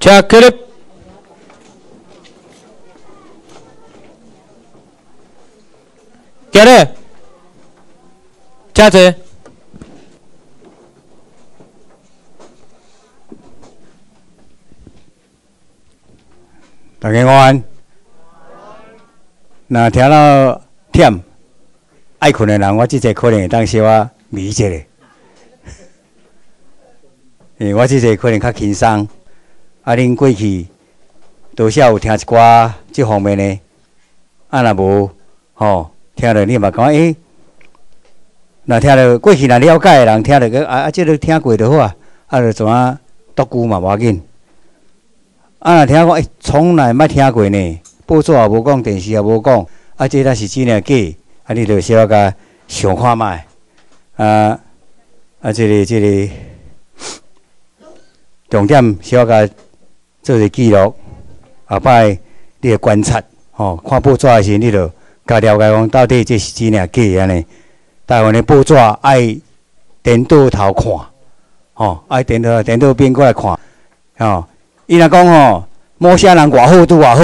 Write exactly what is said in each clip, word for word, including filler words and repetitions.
车起立。行咧，车坐。大家午安。若听到忝，爱困的人，我即个可能会当小可眯一下。诶，我即个可能较轻松。啊，恁过去多少有听一寡即方面的，啊，若无吼，听着你嘛讲诶，若听着过去若了解的人，听着个啊啊，即个听过就好啊，啊，就怎啊独句嘛无要紧。啊，若听讲诶，从来捌听过呢，报纸也无讲，电视也无讲，啊，这若是真诶假？啊，你着小可想看卖，啊啊，即个即个重点小可做个记录，后摆你着观察，吼、哦，看报纸诶时，你着甲了解讲到底这是真诶假安尼。台湾诶报纸爱颠倒头看，吼、哦，爱颠倒颠倒边过来看，吼。伊若讲吼，某些人偌好拄偌好，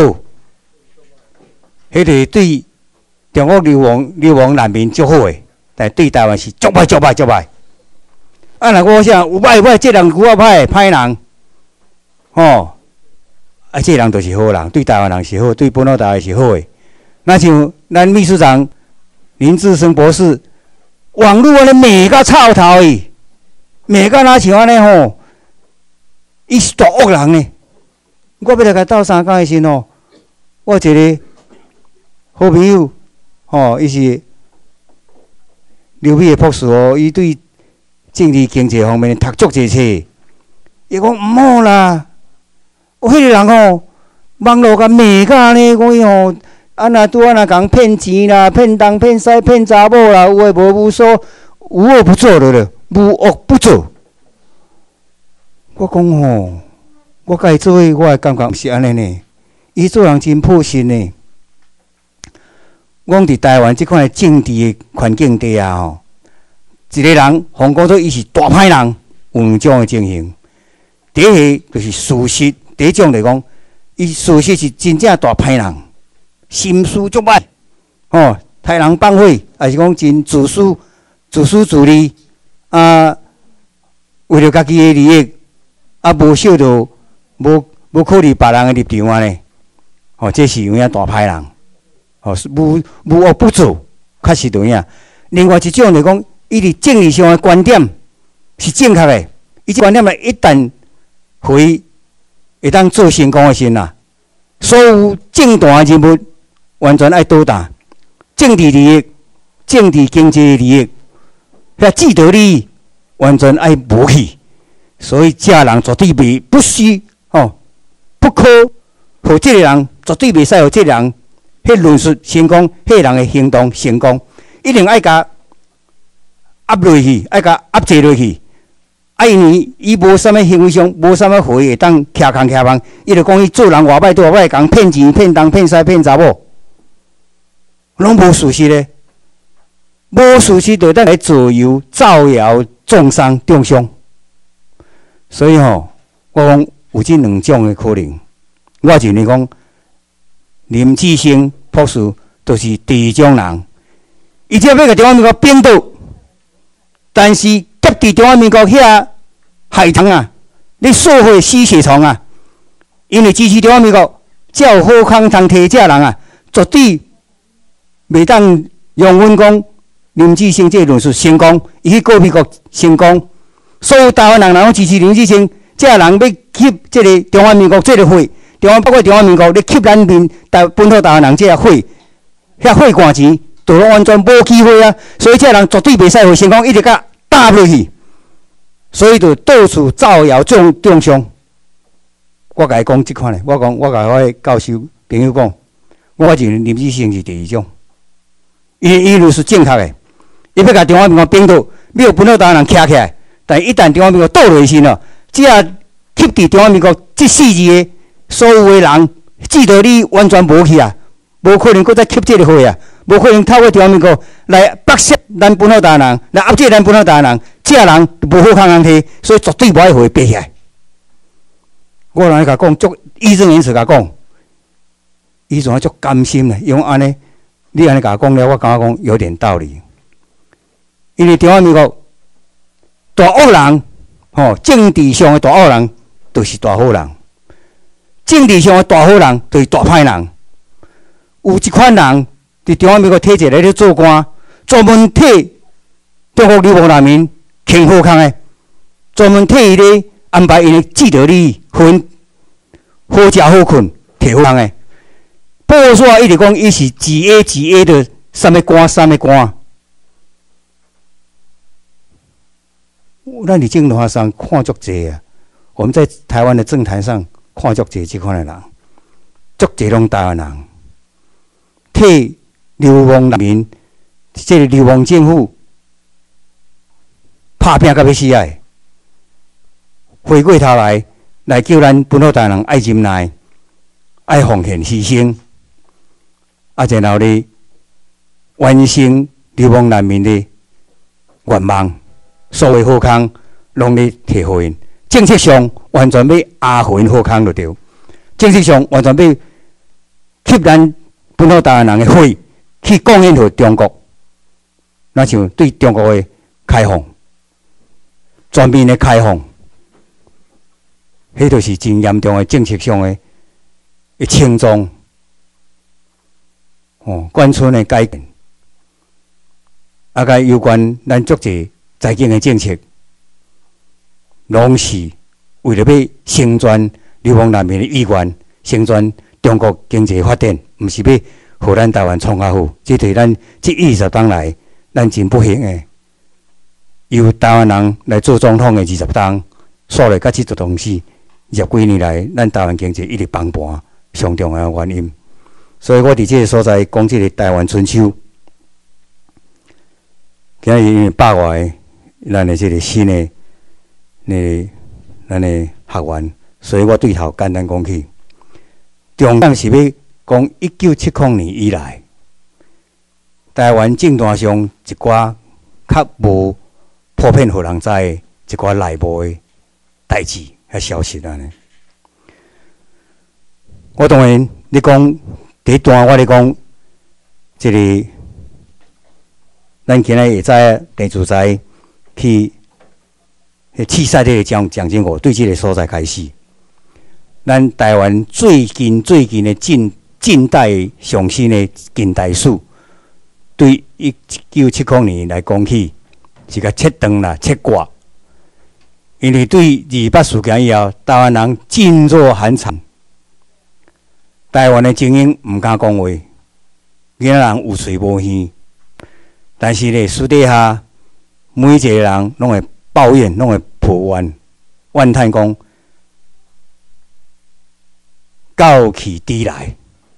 迄个对中国流亡流亡难民足好诶，但对台湾是足歹足歹足歹。啊，若我想有歹歹，这人有啊歹歹人，吼，啊，这人就是好人，对台湾人是好，对本土台湾是好诶。那像咱秘书长林志升博士，网络安尼骂甲臭头去，骂甲哪像安尼吼？伊是大恶人呢！我要来甲斗相共的时吼，我一个好朋友，吼、哦，伊是留美的博士哦，伊对政治经济方面读足侪册。伊讲毋好啦，有迄个人吼，网络甲骂甲安尼，讲伊吼，啊若拄啊若共骗钱啦、骗东骗西、骗查某啦，有诶无无说，无恶不作的了，无恶不作。我讲吼，我甲伊做伙，我诶感觉毋是安尼呢。伊做人真朴实呢。我伫台湾即款诶政治诶环境底下吼，一个人，互讲做伊是大歹人，有两种诶情形。第一个就是事实，第一种就是讲，伊事实是真正大歹人，心思足歹，吼，杀人放火，也是讲真自私、自私自利，啊，为了家己诶利益。啊，无想到，无无考虑别人诶立场安尼，吼，这是有影大歹人，吼，无无恶不作，确实有影。另外一种就是讲，伊伫政治上诶观点是正确诶，伊即观点咧一旦会会当做成功诶时呐，所有政坛诶人物完全爱倒打，政治利益、政治经济利益、遐既得利益完全爱无去。所以，这人绝对袂不需哦，不可，互这个人绝对袂使互这个人，迄论述成功，迄人诶行动成功，一定爱甲压落去，爱甲压制落去。啊，因为伊无啥物行为上，无啥物会会当徛空徛忙，伊就讲伊做人偌歹，多歹，共骗钱、骗东、骗西、骗查某，拢无事实咧。无事实就当来左右、造谣、中伤、中伤。所以吼，我讲有即两种诶可能。我认为讲，林志升博士就是第一种人。伊只要甲中华民国变倒，但是夹伫中华民国遐害虫啊，咧社会吸血虫啊，因为支持中华民国，才有好康通摕这人啊，绝对袂当用阮讲林志升这论述成功，伊去告美国成功。所有台湾人拢支持林志升，这人要吸这个中华民国这个火，中华包括中华民国咧吸咱民台本土台湾人这个火，遐火罐钱，都拢完全无机会啊！所以这人绝对袂使会成功，一直甲打落去，所以就到处造谣中中伤。我甲伊讲即款咧，我讲我甲我的教授朋友讲，我认为林志升是第二种，伊伊论是正确的，伊要甲中华民国变倒，要有本土台湾人徛起来。但一旦中华民国倒落去咯，只要吸伫中华民国这四字的所有的人，既得利益完全无去啊，无可能搁再吸这个火啊，无可能透过中华民国来剥削咱本土台湾人，来压制咱本土台湾人，这人无好康通摕，所以绝对无爱会爬起来。 我人甲讲，足义正言辞甲讲，伊总足甘心咧，因为安尼，你安尼甲讲了，我感觉讲有点道理。因为中华民国大恶人，吼、哦，政治上的大恶人，就是大好人；政治上的大好人，就是大歹人。有一款人伫中华民国体制内咧做官，专门替中国流亡难民轻好康的，专门替伊咧安排因的既得利益，分好食好困，摕好康的。报纸一直讲伊是几 A 几 A 的什么官什么官。咱伫政坛上看足济啊，我们在台湾的政坛上看足济即款的人，足济拢台湾人。替流亡难民，即个流亡政府拍拼到要死啊！回过头来，来叫咱本土台湾人爱忍耐、爱奉献牺牲，啊，然后咧完成流亡难民的愿望，所有好康拢咧摕互因。政策上完全要压互因好康就对，政策上完全要吸咱本土台湾人的血去贡献给中国，那像对中国的开放，全面的开放，迄就是真严重的政策上的一轻重。哦，关村的改变，啊，甲有关咱足济财经的政策，拢是为了要成全流亡难民的意愿，成全中国经济发展，毋是要互咱台湾创较好。这对咱这二十当来，咱真不幸的，由台湾人来做总统的二十当，数来到即个东西，二十几年来，咱台湾经济一直崩盘，上重要的原因。所以我伫这个所在讲这个台湾春秋，今日因为百外的咱的这个新的那咱的学员，所以我对头简单讲起。重点是要讲一九七零年以来，台湾政坛上一寡较无普遍互人知的一寡内部的代志和消息安尼。我当然，你讲第一段，我咧讲，这个咱今日会知地主宅去迄刺杀这个蒋蒋经国，对这个所在开始。咱台湾最近最近的近近代上新的近代史，对一九七零年来讲起，是个切断啦、切割。因为对二八事件以后，台湾人噤若寒蝉，台湾的精英毋敢讲话，囡仔人有嘴无耳。但是咧，私底下每一个人拢会抱怨，拢会抱怨，怨叹讲。高起低来，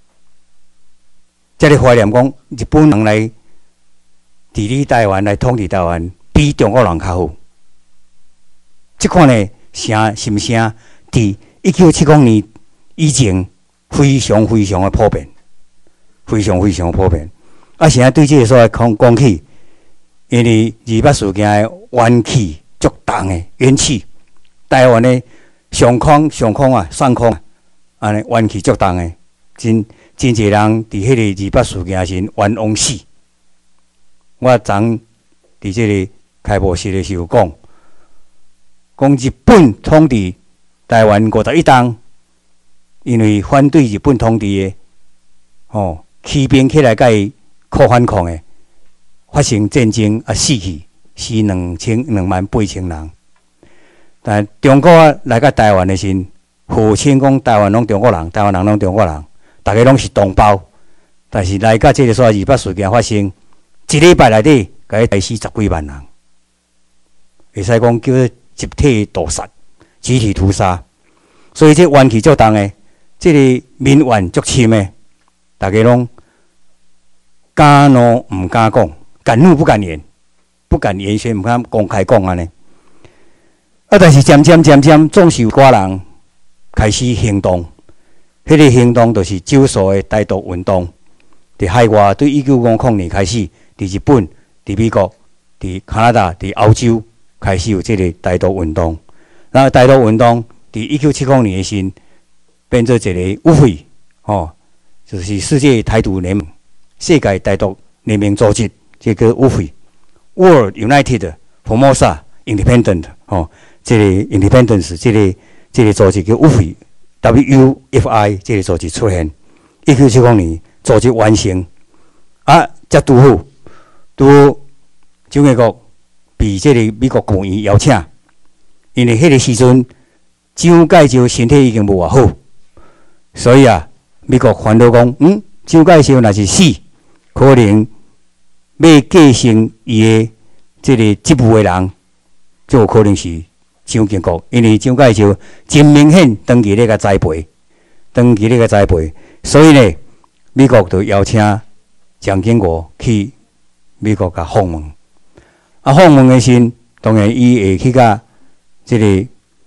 这个怀念讲日本人来治理台湾、来统治台湾，比中国人较好。这款的声心声，伫一九七零年以前非常非常的普遍，非常非常普遍。啊，现在对这个所在讲讲起，因为二八事件的元气足重的元气，台湾的上空上空啊，上空啊。安尼冤气足重诶，真真侪人伫迄个二八事件时冤枉死。我昨伫即个开幕式诶时候讲，讲日本统治台湾五十一党，因为反对日本统治诶，吼起兵起来甲伊抗反抗诶，发生战争啊死去，死两千两万八千人。但中国来到台湾诶时，号称讲台湾拢中国人，台湾人拢中国人，大家拢是同胞。但是来到这个所在二八事件发生，一礼拜内底，甲伊杀死十几万人，会使讲叫做集体屠杀、集体屠杀。所以这怨气足重诶，这个民怨足深诶，大家拢敢怒毋敢讲，敢怒不敢言，不敢言宣，毋敢公开讲安尼。啊，但是渐渐渐渐，总是有寡人。开始行动，迄、那个行动就是少数的台独运动。伫海外，对一九五零年开始，伫日本、伫美国、伫加拿大、伫欧洲开始有即个台独运动。然后台独运动伫一九七零年的时变做一个舞会，哦，就是世界台独联盟、世界台独联盟组织，这个舞会 World United Formosa Independent， 哦，这个 Independence， 这个这个组织叫舞会 W U F I， 这个组织出现，一九七零年组织完成，啊，才拄好，拄蒋介国被这个美国国院邀请，因为迄个时阵蒋介石身体已经无偌好，所以啊，美国烦恼讲，嗯，蒋介石若是死，可能要继承伊的这个职务的人，就有可能是蒋经国，因为蒋介石真明显长期咧甲栽培，长期咧甲栽培，所以呢，美国就邀请蒋经国去美国甲访问。啊，访问的时，当然伊会去甲这个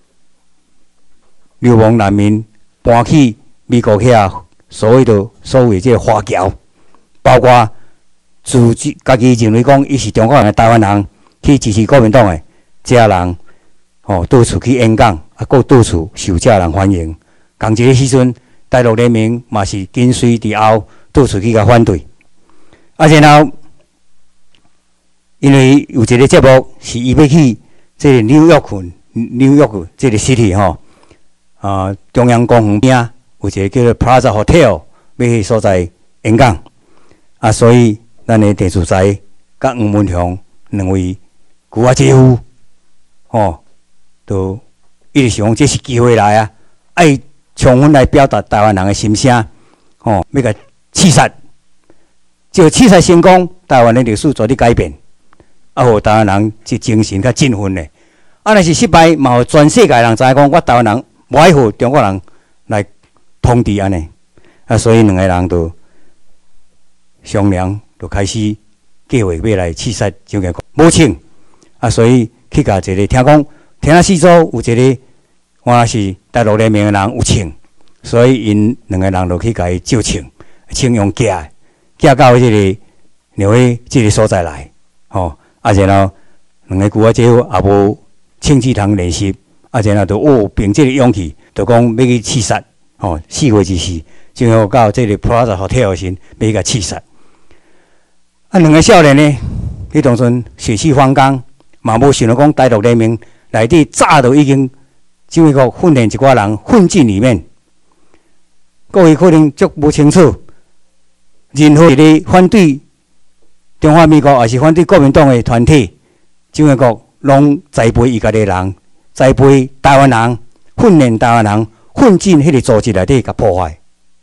流亡难民搬去美国遐所谓的所谓这个华侨，包括自己家己认为讲伊是中国人的台湾人，去支持国民党的这人，哦，到处去演讲，啊，搁到处受这人欢迎。同一个时阵，大陆人民嘛是跟随伫后，到处去甲反对。啊，然后因为有一个节目是伊要去这个纽约郡、纽约这个 city 吼，啊，中央公园边有一个叫做 Plaza Hotel， 要去所在演讲。啊，所以咱的电视台甲黄文雄两位旧啊姐夫，吼，都一直想这是机会来啊，爱充分来表达台湾人的心声，吼，要甲刺杀。只要刺杀成功，台湾的历史绝对改变。啊，互台湾人即精神较振奋嘞。啊，若是失败，嘛，互全世界人知影讲，我台湾人无爱互中国人来统治安尼。啊，所以两个人就商量，就开始计划要来刺杀蒋介石。无请啊，所以去甲一个听讲，听啊四周有一个我是大陆人民的人有请，所以因两个人就去甲伊招请，请用寄寄到即个纽约即个所在来，吼。啊，然后两个旧仔姐夫也无亲自通联系，啊，然后就哦，凭这个勇气，就讲要去刺杀，吼，四月之时，最后到这个 Plaza Hotel 时，要去甲刺杀。啊，两个少年呢，迄当阵血气方刚，嘛无想到讲大陆人民内底早就已经蒋介石训练一寡人混进里面，各位可能足无清楚，任何一个反对中华民国也是反对国民党的团体，蒋介石拢栽培伊家己人，栽培台湾人，训练台湾人，混进迄个组织内底，甲破坏。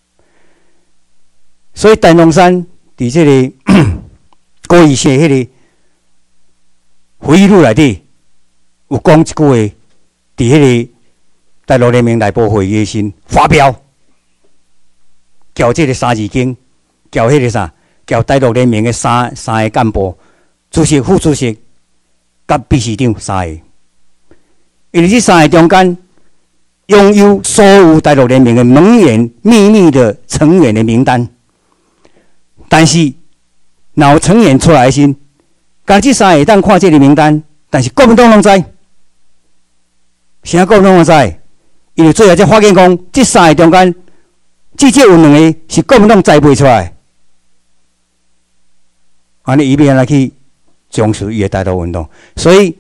所以陈龙山伫即个郭义写迄个回忆录内底，有讲一句话，伫迄个大陆人民内部会议的时发表，叫即个三字经，叫迄个啥？交大陆人民的三三个干部，主席、副主席、甲秘书长三个，因为这三个中间拥有所有大陆人民的门员秘密的成员的名单，但是若有成员出来时，甲这三个当看这个名单，但是国民党拢知，啥国民党拢知？因为最后才发现讲，这三个中间，至少有两个是国民党栽培出来。安尼，伊要安怎去重视伊的台独运动？所以，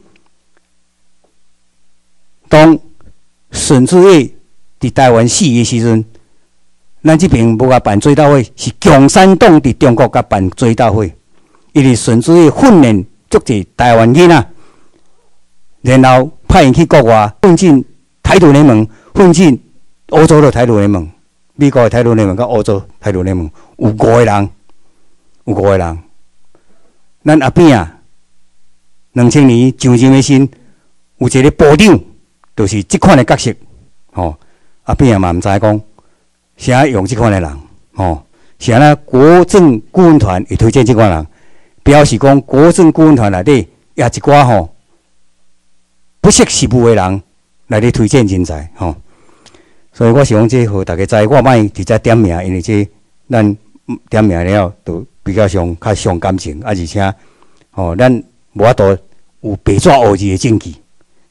当孙子义伫台湾死的时阵，咱这边无甲办追悼会，是共产党伫中国甲办追悼会。因为孙子义训练足济台湾囡仔，然后派因去国外混进台独联盟，混进欧洲的台独联盟、美国的台独联盟、甲欧洲台独联盟，有五个人，有五个人。咱后边啊，两千年上任的时，有一个部长，就是即款的角色，吼。后边啊嘛毋知讲，啥用即款的人，吼。啥呢？国政顾问团会推荐即款人，表示讲国政顾问团内底也一寡吼不识时务的人来咧推荐人才，吼。所以我想讲，这互大家知，我莫直接点名，因为这咱点名了都。比较上较伤感情，啊，而且，吼、哦，咱无法度有白纸黑字的证据，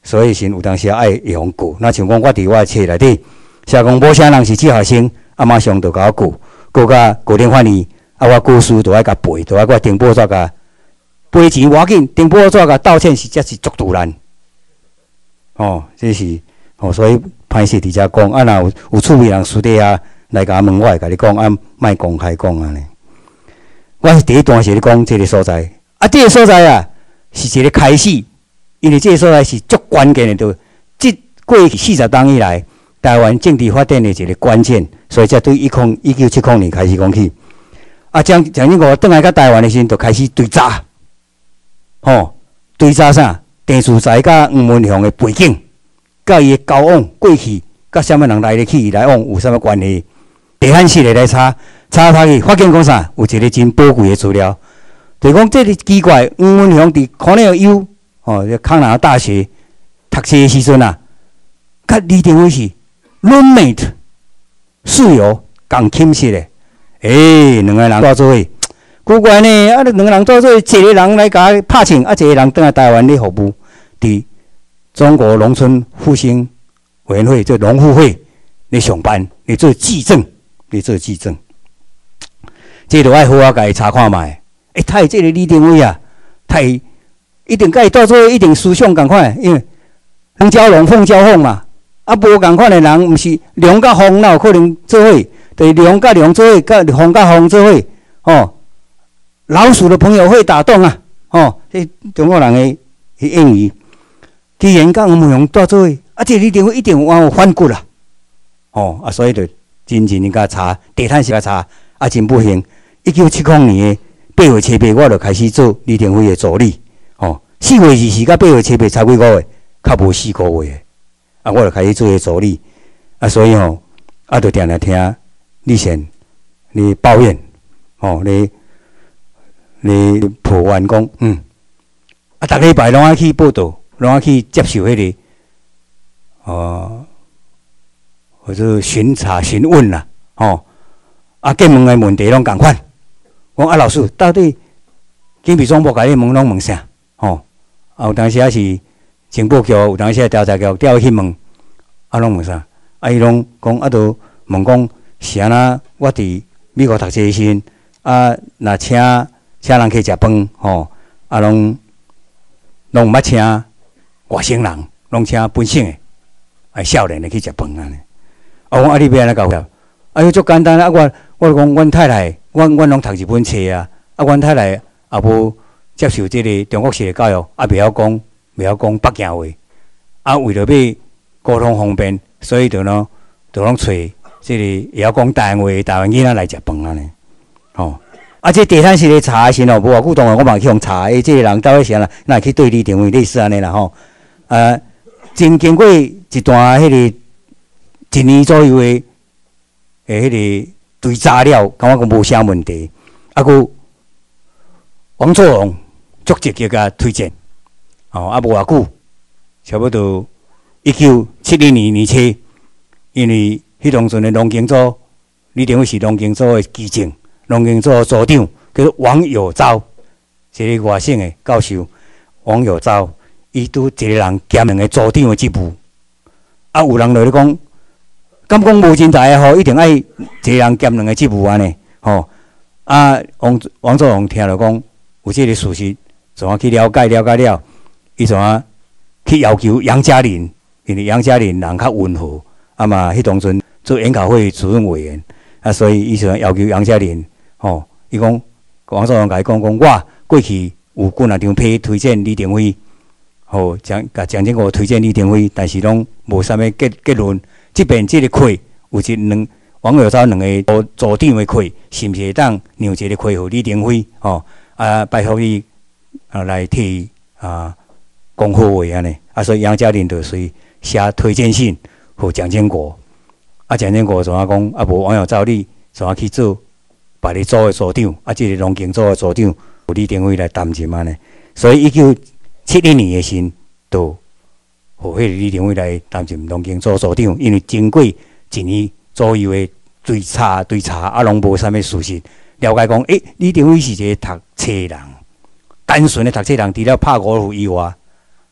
所以先有当时爱用顾。那像讲我伫我册内底，写讲某些人是志学生，啊马上就甲我顾，顾甲固定翻译，啊我故事都爱甲背，都爱我订报纸甲背钱无要紧，订报纸甲道歉是则是足突然。哦，这是哦，所以歹势伫遮讲，啊若有有趣味人私底下来甲我问，我会甲你讲，啊莫公开讲安尼。我是第一段是咧讲这个所在，啊，这个所在啊是一个开始，因为这个所在是足关键的，就即过去四十年以来，台湾政治发展的一个关键，所以才对一空一九七零年开始讲起。啊，蒋蒋经国倒来到台湾的时阵，就开始追查，吼、哦，追查啥？地主宅甲黄文雄的背景，甲伊的交往过去，甲什么人来得去来往有啥物关系？地毯式的来查。查查去，发现讲啥？有一个真宝贵的资料，就是讲这个奇怪，黄文雄伫康奈尔 U 哦，康奈尔大学读册的时阵啊，甲李登辉是 roommate 室友共寝室的，诶、欸，两个人住做伙，奇怪呢，啊，两个人住做伙，一个人来甲拍请，啊，一个人倒来台湾咧服务，伫中国农村复兴委员会，即农复会咧上班，咧做记证，咧做记证。这就爱好啊，甲伊查看卖。诶、欸，他这个李登辉啊，他一定甲伊到做一定思想共款，因为龙交龙，凤交凤嘛。啊，无共款的人，毋是龙甲凤，哪有可能做伙？就是龙甲龙做伙，甲凤甲凤做伙。哦，老鼠的朋友会打洞啊！哦，这中国人的谚语。既然甲黄文雄住做伙，啊，这李登辉一定有有反骨啦。哦，啊，所以就真正甲查，地毯式甲查。啊，真不幸！一九七零年的八月七八，我就开始做李登辉的助理。哦，四月二十到八月七八才几个月，较无四个月的。啊，我就开始做个助理。啊，所以吼，啊，就定定听李贤你抱怨，哦，你你抱怨讲，嗯，啊，逐礼拜拢爱去报道，拢爱去接受迄、那个，哦，或者巡查询问啦，哦。啊，计问的问题拢共款。讲啊，老师，到底警备总部甲你问拢问啥？吼、哦，啊，有当时也是情报局，有当时调查局调去问，啊，拢问啥？啊，伊拢讲啊，都问讲是安那？我伫美国读册时阵，啊，若请请人去食饭，吼、哦，啊，拢拢毋捌请外省人，拢请本省的，啊，少年的去食饭安尼。啊，我啊，你要安尼搞了？啊，迄足简单啊！我我讲，阮太太，阮阮拢读日本册啊。啊，阮太太也无接受即个中国式的教育，啊，袂晓讲，袂晓讲北京话。啊，为了要沟通方便，所以就喏，就拢找即个会晓讲台湾话的台湾囡仔来食饭安尼。吼，啊，即地毯式的查的时吼，无偌久当然我嘛去互查，诶，即个人到底是安那，那去对立定位类似安尼啦吼。啊，真经过一段迄个一年左右的。诶，迄个追查了，感觉讲无啥问题。啊，佮王作荣足积极甲推荐，哦，啊无偌久，差不多一九七零年年初，因为迄当阵的农经组，李登辉是农经组的基政，农经组组长叫做王有昭，一个外省的教授，王有昭，伊拄一个人兼两个组长的职务，啊，有人就咧讲。敢讲无真大个吼，一定爱一个人兼两个职务安尼，吼啊王王作荣听了讲有即个事实，怎啊去了解了解了，伊怎啊去要求杨嘉玲，因为杨嘉玲人较温和，啊嘛迄当阵做研讨会主任委员，啊所以伊就要求杨嘉玲，吼伊讲王作荣甲伊讲讲，我过去有几若张批推荐李登辉，吼蒋甲蒋经国推荐李登辉，但是拢无啥物结结论。即边即个课有一两网友找两个组组长的课，是毋是会当让一个课互李登辉？吼啊，拜托你啊来替啊讲好话安尼。啊，所以杨嘉玲就随写推荐信互蒋经国。啊，蒋经国怎啊讲？啊，无网友找你怎啊去做别个组的组长？啊，即个农经组的组长，互李登辉来担任安尼。所以一九七零年的时都。互迄个李登辉来担任农经组组长，因为经过一年左右的追查追查，啊，拢无啥物事实了解讲，诶、欸，李登辉是一个读册人，单纯的读册人，除了拍五路以外，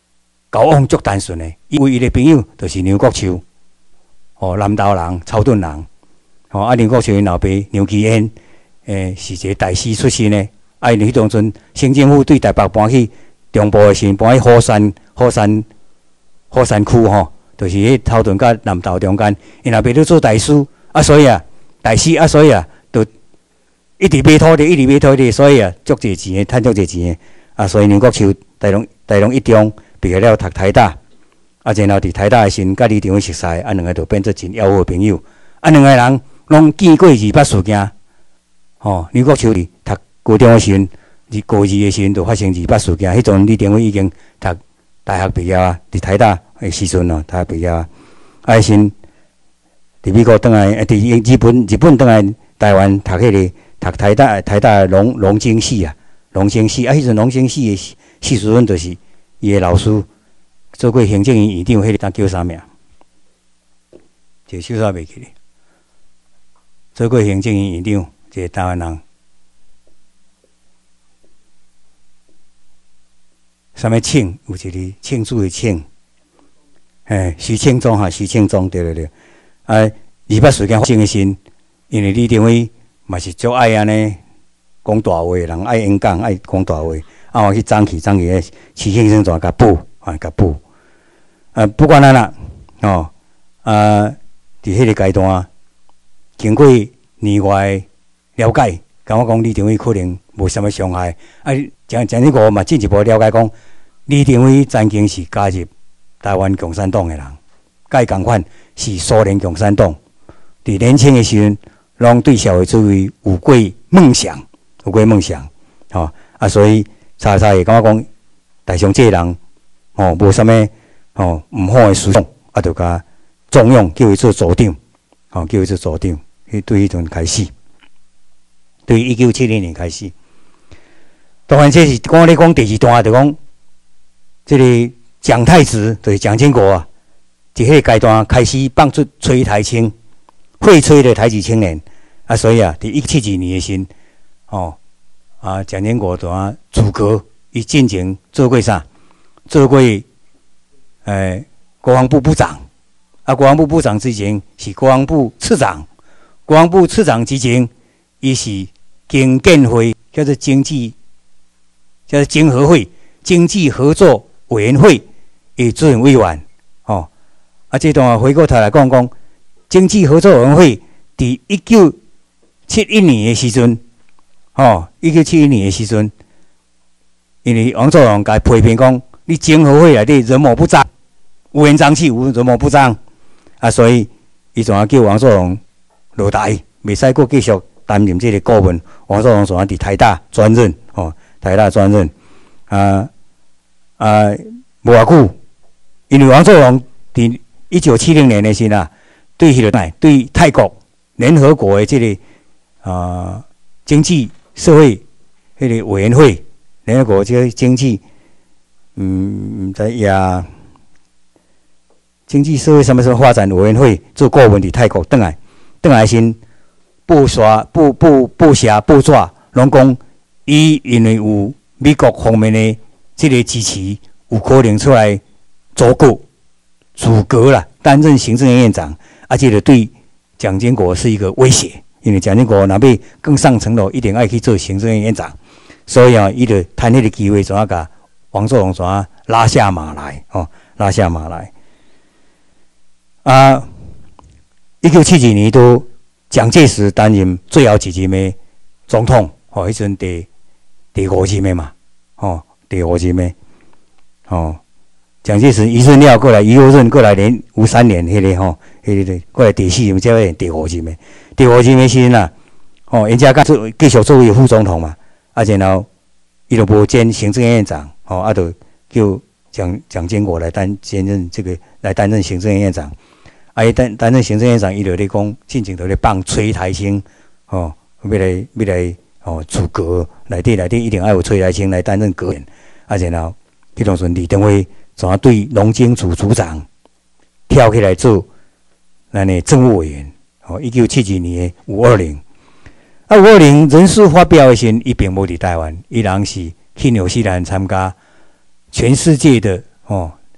交往足单纯的，因为伊的朋友就是梁国秋，哦，南投人、草屯人，哦，啊，梁国秋因老爸梁其恩，诶，是一个大师出身的。啊，因迄当阵，省政府对台北搬去中部的时，搬去虎山、虎山、虎山区吼，就是迄草屯甲南投中间，因老爸咧做大师，啊，所以啊，大师啊，所以啊，就一直买土地，一直买土地，所以啊，足侪钱的，趁足侪钱的，啊，所以梁国秋台中台中一中毕业了，读台大，啊，然后伫台大的时，甲李登辉熟识，啊，两个就变做真要好的朋友，啊，两个人拢见过二八事件，吼，梁国秋伫读高中的时阵，伫高二的时阵就发生二八事件，迄阵李登辉已经读大学毕业啊，伫台大的时阵哦，大学毕业啊，啊，先伫美国倒来，伫日本日本倒来台湾读迄个读台大台大农农经系啊，农经系啊，迄阵农经系的系主任就是伊的老师，做过行政院院长，迄个当叫啥名？一手煞袂记咧。做过行政院院长，一个台湾人。啥物庆？有一个庆祝的庆，嘿，徐庆忠哈，徐庆忠，对对对。啊，二八事件发生的时，因为李登辉嘛是足爱安尼讲大话，人爱演讲，爱讲大话，啊，我去争取争取个徐庆生怎甲补啊，甲补。啊，不管安啦，哦，啊，伫迄个阶段，经过年外了解，感觉讲李登辉可能无啥物伤害，啊，蒋蒋经国嘛进一步了解讲。李登辉曾经是加入台湾共产党的人，甲伊共款是苏联共产党。伫年轻的时阵，拢对社会主义有过梦想，有过梦想，吼、哦、啊，所以查查会感觉讲，台上这个人，吼无啥物吼毋好的思想，啊，就甲重用，叫伊做组长，吼、哦、叫伊做组长。迄对迄阵开始，对一九七零年开始，当然这是讲咧讲第二段，就讲。这个蒋太子就是蒋经国啊，伫迄个阶段开始放出吹台青，会吹的台籍青年啊，所以啊，伫一七二年的时，哦啊，蒋经国就啊组阁，伊进前做过啥？做过诶、呃、国防部部长，啊，国防部部长之前是国防部次长，国防部次长之前，伊是经建会，叫做经济，叫做经合会，经济合作。委员会的主任委员，哦，啊，这段回过头来讲讲，经济合作委员会伫一九七一年的时阵，哦，一九七一年的时阵，因为王作荣甲批评讲，你经合会内底人谋不臧，乌烟瘴气，有人谋不臧，啊，所以伊就啊叫王作荣落台，袂使阁继续担任这个顾问。王作荣就啊伫台大专任，哦，台大专任，啊。啊，无偌久，因为王作荣伫一九七零年的时啊，对迄个对泰国联合国的这个啊、呃、经济社会迄个委员会，联合国这个经济，嗯，毋知呀，经济社会什么什么发展委员会做顾问伫泰国，倒来倒来先布刷布布布写布纸，拢讲伊因为有美国方面的。这个支持有可能出来组阁、组阁啦，担任行政院院长，而且就对蒋经国是一个威胁，因为蒋经国若要更上层楼，一定爱去做行政院院长，所以啊，伊就趁迄个机会，怎啊甲王作荣怎啊拉下马来，哦，拉下马来。啊，一九七几年都蒋介石担任最后一任的总统，哦，迄阵第第五任的嘛，哦。第五任的，哦，蒋介石一任了过来，一又任过来，连五三年迄个吼，迄个过来第四任，才会第五任的。第五任的时阵啊，哦，人家做继续做为副总统嘛，啊，然后伊就无兼行政院院长，哦，啊，就叫蒋蒋经国来担兼任这个来担任行政院院长。啊，伊担担任行政院长，伊就咧讲，进前就咧放崔台青，哦，要来要来哦，组阁内底内底一定要有崔台青来担任阁员。啊，然后迄当时李登辉怎啊对农经组组长跳起来做咱的政务委员？哦，一九七二年的五二零，啊，五二零人事发表的时，伊并无伫台湾，伊人是去纽西兰参加全世界的哦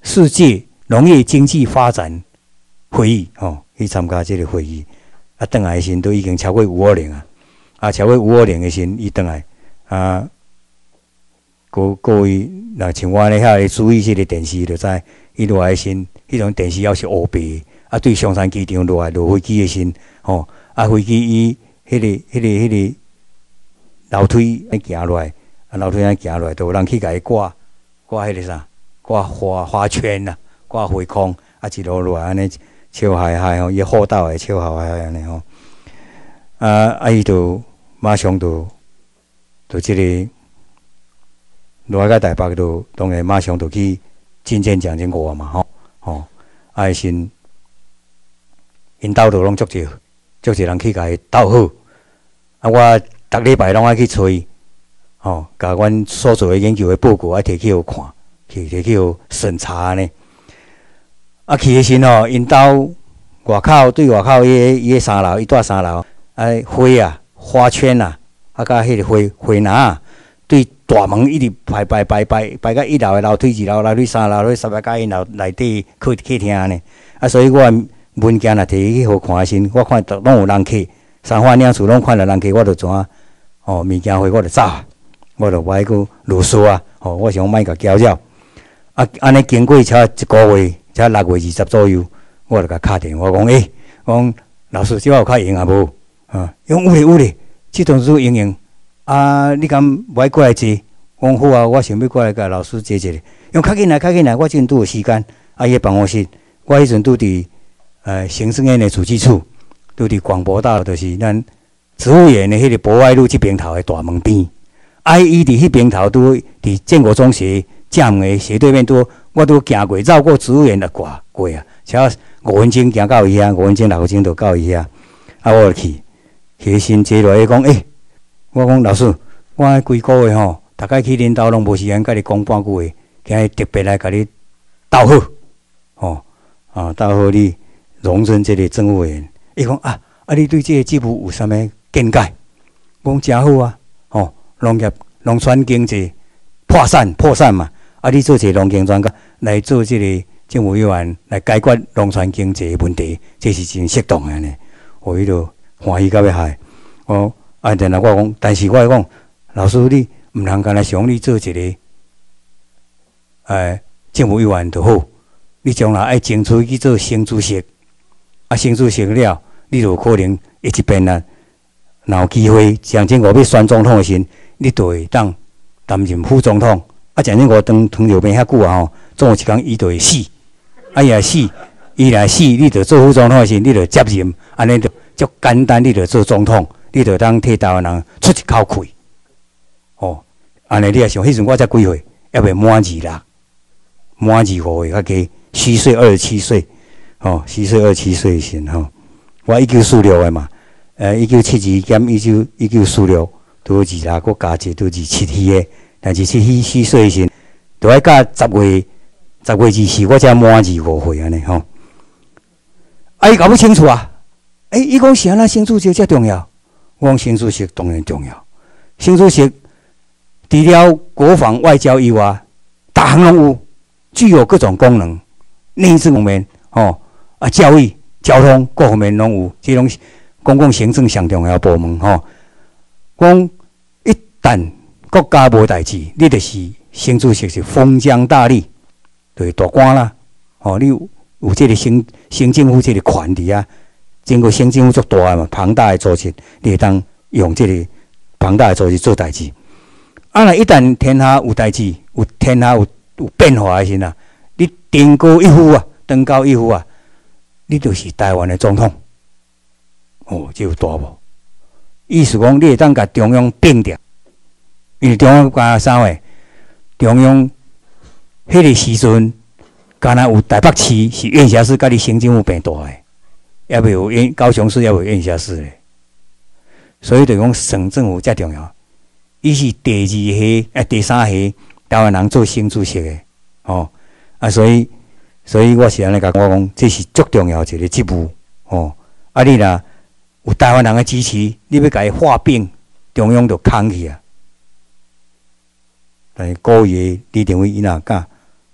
世界农业经济发展会议吼，去参加这个会议。啊，转来时都已经超过五二零啊，啊，超过五二零的时，伊转来啊，各各位若像我咧遐注意这个电视，就知伊落来时，迄种电视还是黑白，啊，对松山机场落来落飞机的时，吼，啊，飞机伊迄个、迄个、迄个楼梯安行落来，啊，楼梯安行落来，都有人去甲伊挂挂迄个啥，挂花花圈呐，挂花框，啊，一路落来安尼。笑嗨嗨吼，伊好斗诶，笑嗨嗨安尼吼。啊啊，伊就马上就就即个落来个台北，就当然马上就去进见蒋经国嘛吼吼。啊，先因兜就拢足少，足侪人去甲伊斗好。啊，我逐礼拜拢爱去找伊，吼，甲阮所做诶研究诶报告爱摕去互看，去摕去互审查呢。啊，去诶时吼，因兜外口对外口伊个伊个三楼，伊住三楼，啊花啊花圈啊，啊甲迄个花花篮啊，对大门一直排排排排排到一楼诶楼梯、二楼楼梯、三楼，去三百甲因楼内底客客厅呢。啊，所以我文件若摕去互看时，我看都拢有人客，三番两次拢看到人客，我就怎啊？哦，物件花我就走，我就歹去啰嗦啊！哦，我想莫甲搅扰。啊，安尼经过才一个月。才六月二十左右，我就甲敲电话讲，诶、欸，讲老师，即摆有较用啊无？啊，伊讲有咧有咧，即阵子用用。啊，你敢无爱过来坐？讲好啊，我想要过来甲老师坐坐。用较紧来，较紧来，我即阵拄有时间。啊，伊个办公室，我迄阵拄伫呃行政院的主计处，拄伫广播道，就是咱植物园的迄个博爱路即边头的大门边。啊，伊伫迄边头拄伫建国中学正门的斜对面拄。我都行过，绕过植物园就过过啊，才五分钟行到伊遐，五分钟六分钟就到伊遐。啊，我就去，去先坐落来讲，诶、欸，我讲老师，我规个月吼，大概去恁兜拢无时间甲你讲半句话，今日特别来甲你斗好，吼、哦，啊，斗好你荣臻这个政务委员。伊讲啊，啊，你对这个职务有啥物见解？讲真好啊，吼、哦，农业、农村经济破产破产嘛。啊！你做一个农经专家来做这个政府委员来解决农村经济的问题，这是真适当的呢。我迄落欢喜到要害。哦，啊，然后我讲，但是我讲，老师你毋通干那想你做一个，诶，政府委员就好。你将来爱争取去做省主席，啊，省主席了，你就有可能一一边啊，若有机会，蒋经国要选总统的时，你就会当担任副总统。啊，蒋经国当当着面遐久啊吼，总有一天伊就会死。啊，伊若死，伊若死，你着做副总统时，你着接任，安尼着足简单，你着做总统，你着当替台湾人出一口气。哦，安尼你也想，迄阵我才几岁，还未满二六，满二五岁较加，虚岁二十七岁，哦，虚岁二十七岁时吼，我一九四六的嘛，呃，一九七二减一九一九四六，拄二六，搁加一拄二七岁的。但是七四岁时，就爱到十月十月二四，我才满二五岁安尼吼。啊，伊搞不清楚啊！诶、欸，伊讲是安那省主席遮重要？我讲省主席当然重要。省主席除了国防外交以外，逐项拢有，具有各种功能，内政方面吼啊，教育、交通各方面拢有，即种公共行政上重要部门吼。讲一旦国家无代志，你就是省主席是封疆大吏，就是大官啦。哦，你有有这个省省政府这个权力啊，经过省政府足大诶嘛，庞大诶组织，你会当用这个庞大诶组织做代志。啊，若一旦天下有代志，有天下有有变化诶时呐，你登高一呼啊，登高一呼啊，你就是台湾诶总统。哦，这有大无？意思讲，你会当甲中央并掉。因为中央干啥话？中央迄个时阵，敢若有台北市是院辖市，甲你行政府平大诶，也未有院高雄市也未有院辖市诶。所以就讲省政府遮重要。伊是第二下啊，第三下台湾人做省主席诶，哦啊，所以所以我是安尼甲我讲，这是足重要一个职务哦。啊，你若有台湾人诶支持，你要甲伊画饼，中央就空去啊。但是高爷李登辉伊若敢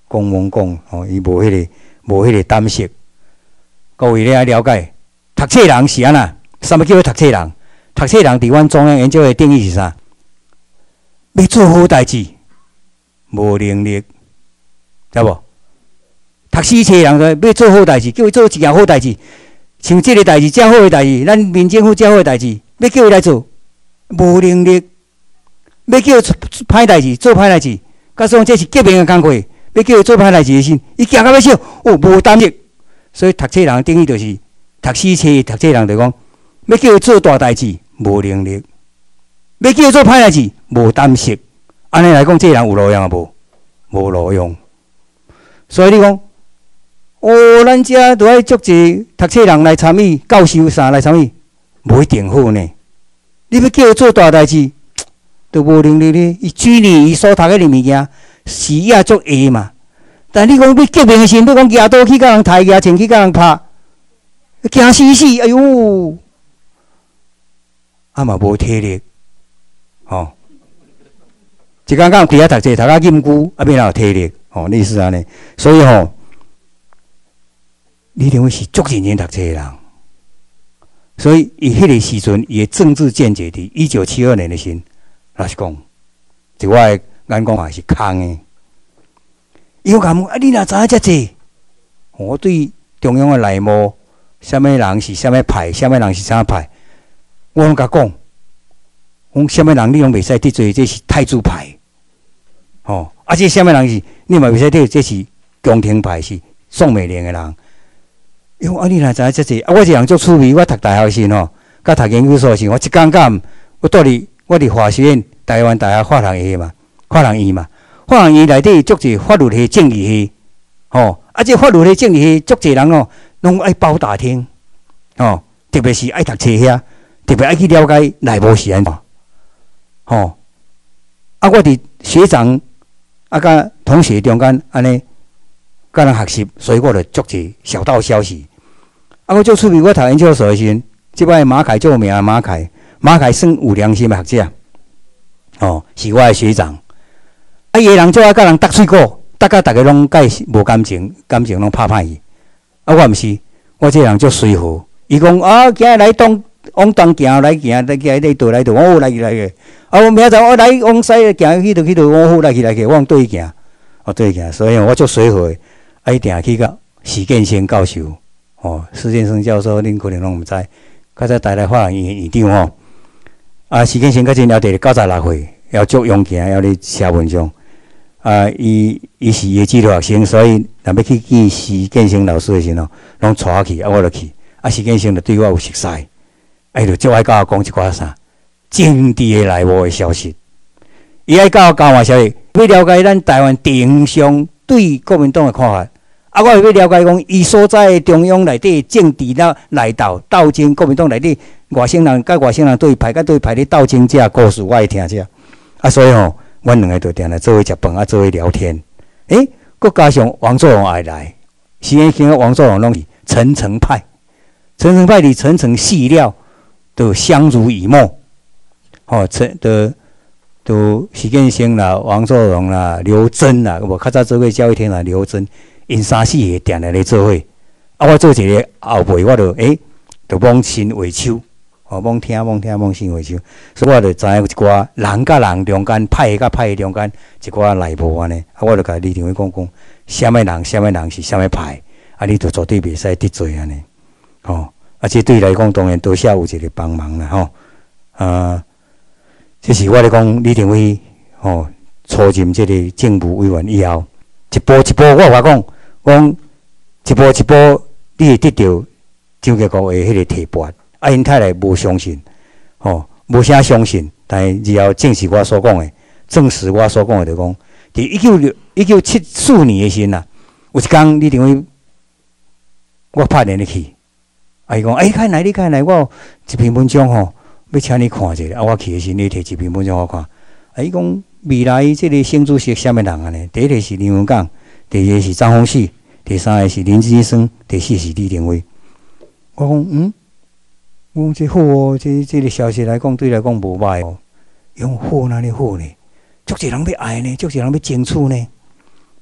公文讲吼，伊无迄个无迄个胆识。各位咧了解，读册人是安那？啥物叫做读册人？读册人伫阮中央研究的定义是啥？要做好代志，无能力，知无？读书册人说要做好代志，叫伊做一件好代志，像即个代志遮好的代志，咱民政府遮好的代志，要叫伊来做，无能力；要叫伊做歹代志，做歹代志，甲说这是革命的工课，要叫伊做歹代志的时，伊行到要死，哦，无胆识。所以读册人的定义就是读书册读册人就讲，要叫伊做大代志，无能力；要叫伊做歹代志，无胆识。安尼来讲，这人有路用啊无？无路用。所以你讲。哦，咱遮都爱足济读册人来参与，教授啥来参与，无一定好呢。你要叫伊做大代志，都无能力咧。伊距离伊所读个物件，视野足下嘛。但你讲要革命的时，要讲举刀去甲人刣，举枪去甲人拍，惊死死！哎呦，啊嘛无体力，吼、哦。一工讲伫遐读册，读啊禁句，啊变哪有体力？吼、哦，类似安尼。所以吼。哦李登辉是足认真读册的人，所以伊迄个时阵，伊的政治见解伫一九七二年的时，老实讲，即我的眼光也是空的。伊讲讲啊，你若知影遮济，我对中央的内幕，啥物人是啥物派，啥物人是啥派，我拢甲讲，讲啥物人你拢袂使得罪，这是太子派，吼、哦，啊，这啥物人是你嘛袂使得，这是宫廷派，是宋美龄的人。因为啊，你若知影遮济，啊，我一人足趣味。我读大学时吼，甲读研究所时，我一工干，我倒伫我伫法学院，台湾大学法学系嘛，法学院嘛，法学院内底足济法律系、政治系，吼，啊，这法律系、政治系足济人哦，拢爱包大厅，吼，特别是爱读册遐，特别爱去了解内部是安怎，吼，啊，我伫学长啊，甲同学中间安尼。甲人学习，所以我就足济小道消息。啊，我足趣味，我读研究所时阵，即摆马凯最有名的马凯，马凯算有良心的学者，哦，是我的学长。啊，伊个人做爱甲人搭水果，搭甲逐个拢甲伊无感情，感情拢拍歹伊。啊，我毋是，我这人足随和。伊讲啊，今日来东往东行来行，来行来倒来倒，我好来去来去。啊，我明仔载我来往西行去倒去倒，我好来去来去，我往对行，我对行，所以我足随和的。啊，一定去甲史建生教授，哦，史建生教授，恁可能拢毋知，较早台大法学院院长吼。啊，史建生较真了得九十六岁，要足勇气，要咧写文章。啊，伊伊是伊纪律学生，所以若要去见史建生老师的时候，拢带我去，啊，我就去。啊，史建生就对我有熟悉，啊，伊就足爱甲我讲一寡啥政治的内幕的消息。伊爱甲我交换消息，要了解咱台湾定上。对国民党的看法，啊，我要了解讲，伊所在的中央内底政治啦内斗斗争，国民党内底外省人甲外省人对派，甲对派咧斗争，这故事我会听者。啊，所以吼，阮两个就定来做伙食饭啊，做伙聊天。诶、欸，佮加上王作荣也来，时间听王作荣拢是层层派，层层派里层层细料，都相濡以沫。吼、哦，层的。都许建生啦、王作荣啦、刘真啦，无较早做过教育厅啦，刘真，因三四个定来咧做伙。啊，我做一个后辈，我就诶，就妄心画手，哦，妄听妄听妄心画手，所以我就知影有一寡人甲人中间，派甲派中间一寡内幕安尼。啊，我就甲李定伟讲讲，啥物人啥物人是啥物派，啊，你就绝对袂使得罪安尼。吼，啊，这对来讲当然多少有一个帮忙啦，吼，啊。这是我咧讲李登辉吼出任这个政务委员以后，一步一步我有甲讲，讲一步一步你会得到蒋介石的迄个提拔。啊，因太太无相信，吼无啥相信，但是然后证实我所讲的，证实我所讲的就讲，伫一九六一九七四年的时呐，有一天李登辉我拍电话去，啊伊讲，哎，快来你快来，我有一篇文章吼。要请你看者，啊！我去的时，你摕一篇文章我看。啊，伊讲未来即个新主席啥物人啊呢？第一个是林文港，第二个是张丰禧，第三个是林志生，第四是李登辉。我讲嗯，我讲这好哦，这这个消息来讲，对来讲无歹哦。伊讲好哪里好呢？足侪人要爱呢，足侪人要争取呢。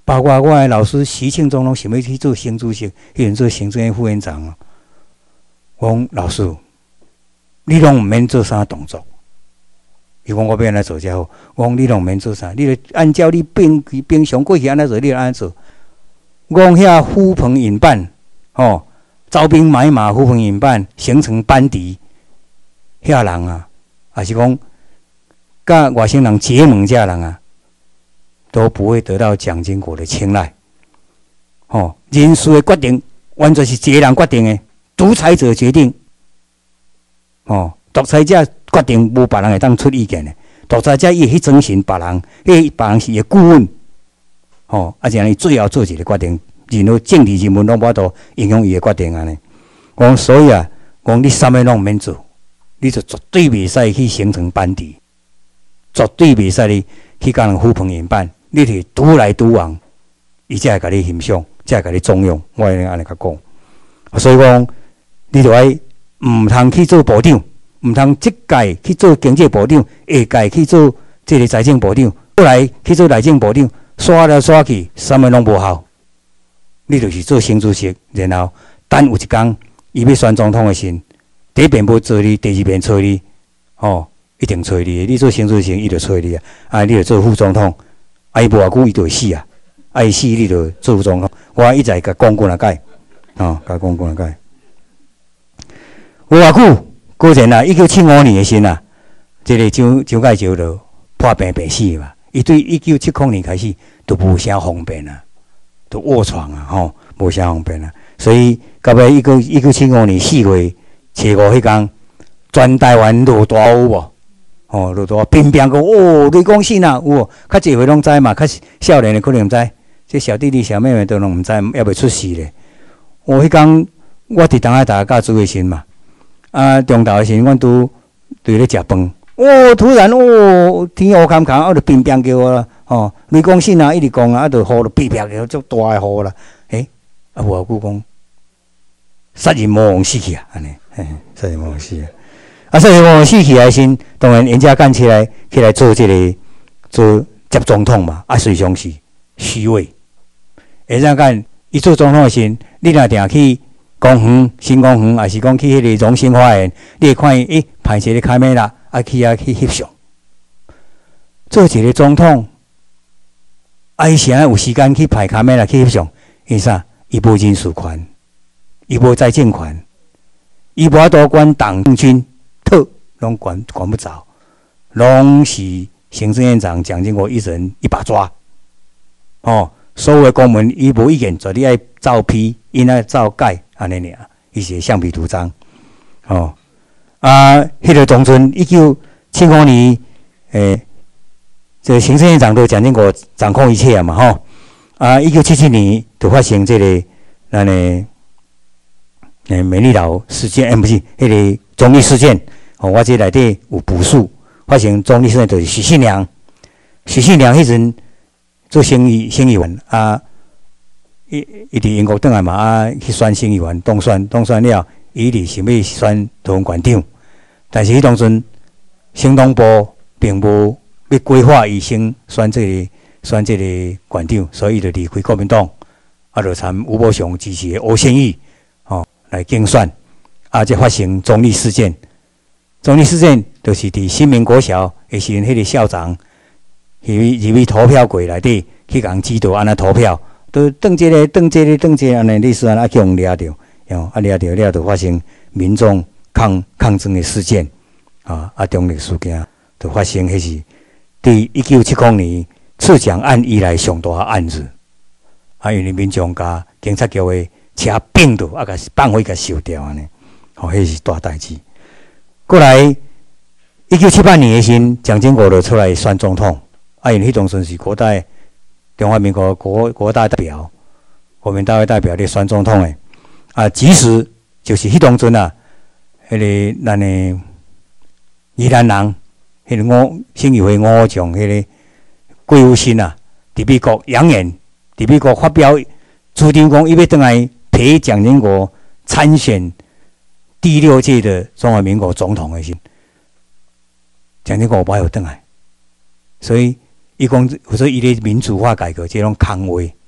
包括我的老师徐庆忠拢想要去做新主席，迄阵做行政院副院长啊。我讲老师，你拢毋免做啥动作。伊讲我要安怎做才好？我讲你拢毋免做啥，你著按照你平平常过去安怎做，你著安怎做。我讲遐呼朋引伴，吼、哦，招兵买马，呼朋引伴，形成班底，遐人啊，也是讲，甲外省人结盟遮人啊，都不会得到蒋经国的青睐。吼、哦，人事的决定完全是一个人决定的，独裁者决定。哦，独裁者决定无别人会当出意见的，独裁者伊会去征询别人，迄别人是伊顾问。吼、哦，啊，这样伊最后做一个决定，任何政治人物拢无法度影响伊的决定安尼。我讲所以啊，讲你啥物拢毋免做，你就绝对袂使去形成班底，绝对袂使你去甲人呼朋引伴，你是独来独往，伊才会甲你欣赏，才会甲你重用。我会安尼甲讲，所以讲你著爱毋通去做部长，毋通即届去做经济部长，下届去做即个财政部长，后来去做内政部长。刷来刷去，啥物拢无效。你就是做新主席，然后等有一天，伊要选总统的时，第一遍无找你，第二遍找你，哦，一定找你。你做新主席，伊就找你啊。啊，你就做副总统，啊，伊无偌久伊就会死啊。啊，伊死你就做副总统。我一再甲讲过来解，哦，甲讲过来解。无偌久，果然啊，一九七五年的时啊，这个蒋蒋介石就破病病死嘛。伊对一九七零年开始都无啥方便啊，都卧床啊，吼，无啥方便啊。所以到尾一九一九七五年四月初五迄天，全台湾落大雨无？吼，落大雨，乒乒个哦，雷公信啊，有无？较济岁拢知嘛，较少年的可能毋知，这小弟弟小妹妹都拢毋知，还未出世咧。我迄天我伫东海大教主的时嘛，啊，中昼的时阮拄伫咧食饭。哦，突然哦，天乌坎坎，啊，就乒乒叫啊，吼，雷公信啊，一直讲啊，啊，就雨就噼噼叫，足大诶雨啦。诶，啊，无久讲，杀人魔王死去啊，安尼，嘿，杀人魔王死啊。啊，杀人魔王死去来先，当然人家干起来起来做这个做接总统嘛，啊，实际上是虚伪。会怎干？伊做总统诶时，你若定去公园、新公园，还是讲去迄个荣兴花园，你会看伊诶，派一个卡梅拉。啊去啊去翕相，做一个总统，啊伊是安有时间去派卡梅拉去翕相，因啥？伊无人事权，伊无财政权，伊无法度管党军特，拢管管不着，拢是行政院长蒋经国一人一把抓。哦，所有的公文伊无意见，绝对爱照批，因爱照改，安尼尔，伊是橡皮图章，哦。啊，迄个当阵一九七五年，诶，这个行政院长都蒋经国掌控一切啊嘛，吼。啊，一九七七年就发生这个咱的诶美丽岛事件，诶，不是，迄个中立事件。哦，我这内底有补述，发生中立事件就是许信良，许信良迄阵做生意生意员啊，伊伊伫英国转来嘛，啊去选生意员，当选当选了。伊伫想要选台湾县长，但是迄当阵行动部并无要规划伊先选这个选这个县长，所以伊就离开国民党，啊，就参吴伯雄支持的欧宪义，吼、哦、来竞选，啊，才发生中立事件。中立事件就是伫新民国小的时阵，迄个校长入去入去投票柜内底去共指导安怎投票，都登这个登这个登这个安尼类似安啊，去互掠着。哦，啊，掠着掠着发生民众抗抗争的事件，啊啊，中立事件就发生，迄是伫一九七零年刺蒋案以来上大案子，啊，因为民众甲警察局的车并着，啊，甲放火甲烧掉安尼，哦，迄是大代志。过来一九七八年的时，蒋经国就出来选总统，啊，因为迄当阵是国代中华民国国国大代表，国民党的代表咧选总统的。啊，即使就是迄当阵啊，迄、那个咱的宜兰人，迄、那个五省议会五号将迄个桂有新啊，伫美国扬言，伫美国发表主张讲，伊要倒来陪蒋经国参选第六届的中华民国总统的时，蒋经国无有倒来，所以伊讲，或者伊的民主化改革这种空话，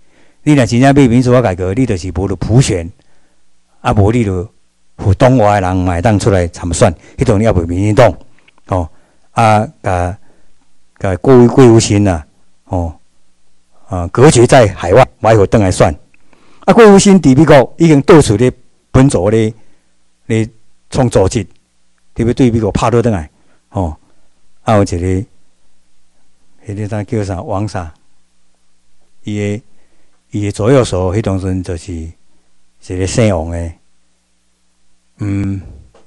你若真正要民主化改革，你就是无就普选，啊无你就互党外的人嘛会当出来参选，迄种要袂民进党，哦，啊，甲甲郭郭务新啊，哦，啊隔绝在海外，买互倒来选。啊，郭务新伫美国已经到处咧本组咧咧创组织，特别对美国拍倒倒来，哦，啊有一个，迄个啥叫啥王啥，伊个。伊的左右手，迄当阵就是一个姓王的，嗯，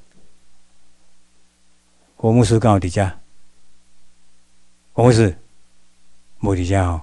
郭牧师敢有伫遮？郭牧师无伫遮吼，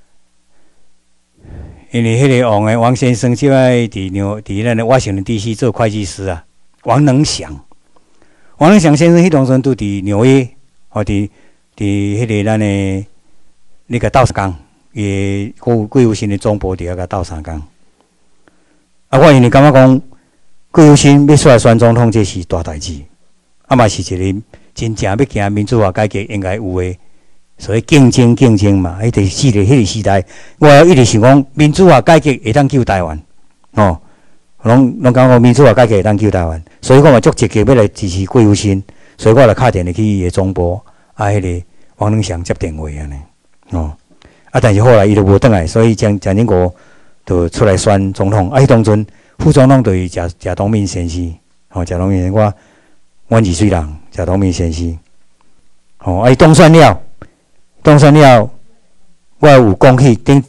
因为迄个王的王先生，即摆伫纽伫咱的华盛顿 D C 做会计师啊，王能祥，王能祥先生迄当阵拄伫纽约，吼伫伫迄个咱的那个斗相共。伊国贵务新的总部伫遐甲斗相共，啊，我因为感觉讲贵务新要出来选总统，这是大代志，啊嘛是一个真正要行民主化改革应该有的，所以竞争竞争嘛，迄个时个迄个时代，我一直想讲民主化改革会当救台湾，哦，拢拢感觉民主化改革会当救台湾，所以我嘛足积极要来支持贵务新，所以我来敲电话去伊的总部，啊，迄个王能祥接电话安尼，哦。啊！但是后来伊就无转来，所以蒋蒋经国就出来选总统。啊，迄当阵副总统就是贾贾东明先生，吼、哦，贾东明先生我阮二岁人，贾东明先生，吼、哦，啊，伊当选了，当选了，我有讲起顶，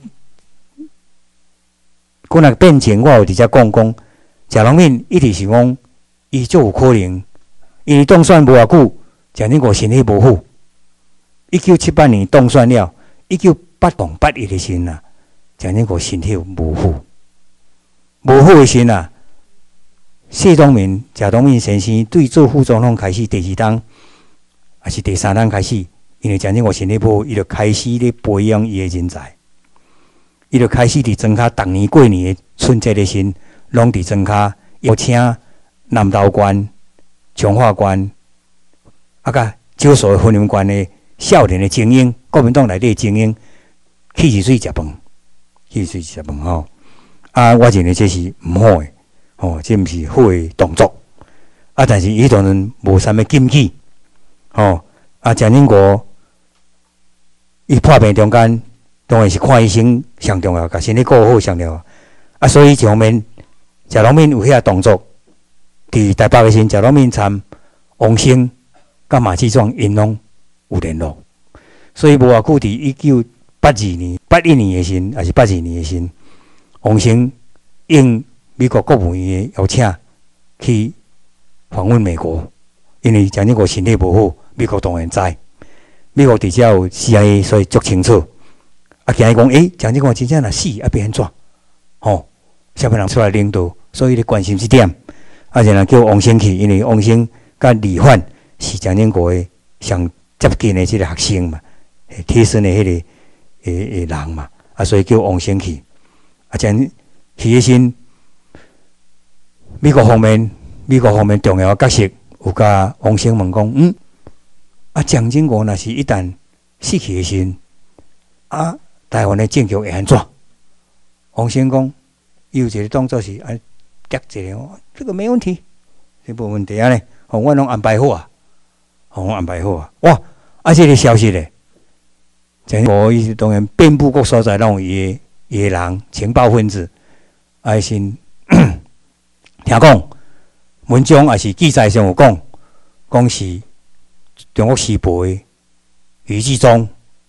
我若变前，我有直接讲讲，贾东明一直是讲，伊就有可能，因为当选无偌久，蒋经国身体无好，一九七八年当选了，一九八动八一的时呐，蒋经国身体无好，无好的时呐，谢东闵、贾东闵先生对做副总统开始第二档，还是第三档开始，因为蒋经国身体不好，伊就开始咧培养伊的人才，伊就开始伫庄脚，逐年过年的春节的时，拢伫庄脚邀请南投县、彰化县，啊甲少数的婚姻县的少年的精英，国民党内底的精英。去是水食饭，去是水食饭吼。啊，我认为这是毋好诶，吼，这毋是好诶动作。啊，但是伊当然无啥物禁忌，吼。啊，蒋经国伊破病中间，当然是看医生上重要，甲身体顾好上重要。啊，所以一方面，贾龙敏有遐动作，伫台北诶时，贾龙敏参王生甲马志壮因拢有联络，所以无偌久伫一九。八二年、八一年的时，还是八二年的时，王生应美国国务院的邀请去访问美国，因为蒋经国身体无好，美国当然知，美国底下有 C I A， 所以足清楚。啊，今日讲，诶，蒋经国真正若死，啊变安怎？吼，啥物人出来领导？所以咧关心这点。啊，然后叫王生去，因为王生甲李焕是蒋经国的上接近的这个学生嘛，贴身的迄个。诶诶人嘛，啊，所以叫王生去，啊，将去迄时，美国方面，美国方面重要角色有甲王生问讲，嗯，啊，蒋经国若是一旦死去的时，啊，台湾的政局会安怎？王生讲，伊有一个动作是啊，夹一个，这个没问题，这无问题啊咧，吼，我拢安排好啊，吼，我安排好啊，哇，啊，这个消息咧。蒋经国伊当然遍布各所在，拢有伊个伊个人情报分子，啊，先听讲文章也是记载上有讲，讲是中国时报的余志忠